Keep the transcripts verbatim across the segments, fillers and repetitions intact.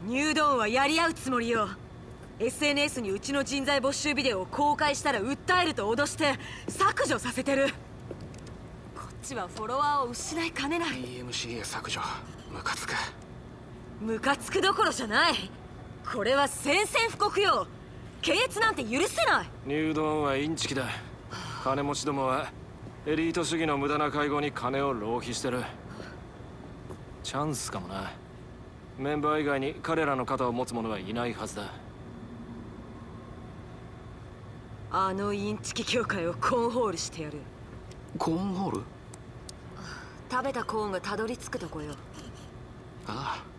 ニュードーンはやり合うつもりよ。 エスエヌエス にうちの人材没収ビデオを公開したら訴えると脅して削除させてる。こっちはフォロワーを失いかねない。 イーエムシーエー 削除、ムカつく。 ムカつくどころじゃない。これは宣戦布告よ。検閲なんて許せない。 ニュードーンはインチキだ。金持ちどもはエリート主義の無駄な会合に金を浪費してる。チャンスかもな。メンバー以外に彼らの肩を持つ者はいないはずだ。 あのインチキ協会をコーンホールしてやる。 コーンホール？ 食べたコーンがたどり着くとこよ。 ああ。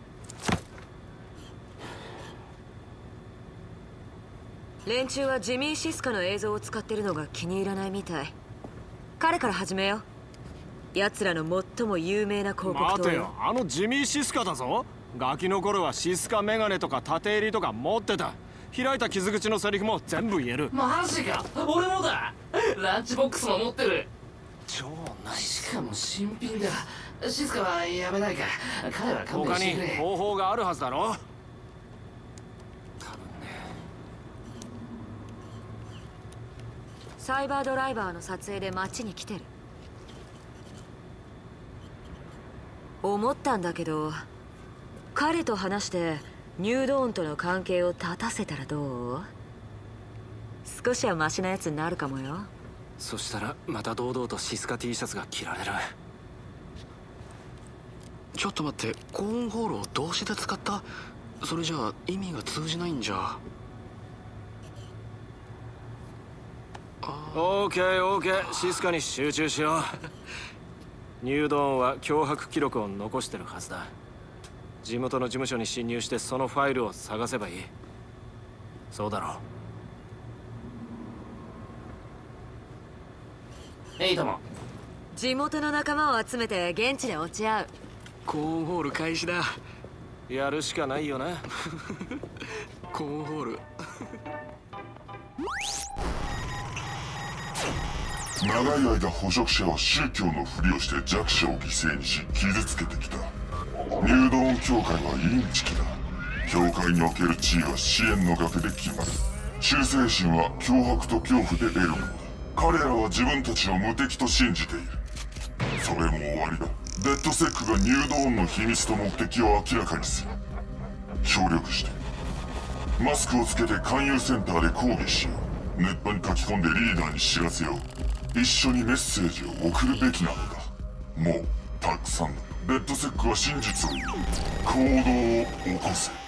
連中はジミー・シスカの映像を使ってるのが気に入らないみたい。彼から始めよう。奴らの最も有名な広告塔。 待てよ、あのジミー・シスカだぞ。ガキの頃はシスカメガネとか縦襟とか持ってた。開いた傷口のセリフも全部言える。 マジか、俺もだ。ランチボックスも持ってる。 超ナイス。 しかも新品だ。シスカはやめないか。彼は勘弁他してくれ。 に方法があるはずだろ。 サイバードライバーの撮影で街に来てる。思ったんだけど、彼と話してニュードーンとの関係を断たせたらどう？少しはマシなやつになるかもよ。 そしたらまた堂々とシスカ T シャツが着られる。ちょっと待って、コーンホールを動詞で使った？それじゃあ意味が通じないんじゃ。オーケーオーケー、シスカに集中しよう。ニュードーンは脅迫記録を残してるはずだ。地元の事務所に侵入してそのファイルを探せばいい。そうだろう。 エイトも地元の仲間を集めて現地で落ち合う。 コーンホール開始だ。やるしかないよな。コーンホール。 長い間捕食者は宗教のふりをして弱者を犠牲にし傷つけてきた。ニュードーン教会はインチキだ。教会における地位は支援の額で決まる。忠誠心は脅迫と恐怖で得るものだ。彼らは自分たちを無敵と信じている。それも終わりだ。デッドセックがニュードーンの秘密と目的を明らかにする。協力してマスクをつけて勧誘センターで抗議しよう。ネットに書き込んでリーダーに知らせよう。一緒にメッセージを送るべきなのだ。もうたくさんだ。レッドセックは真実を言う。行動を起こせ。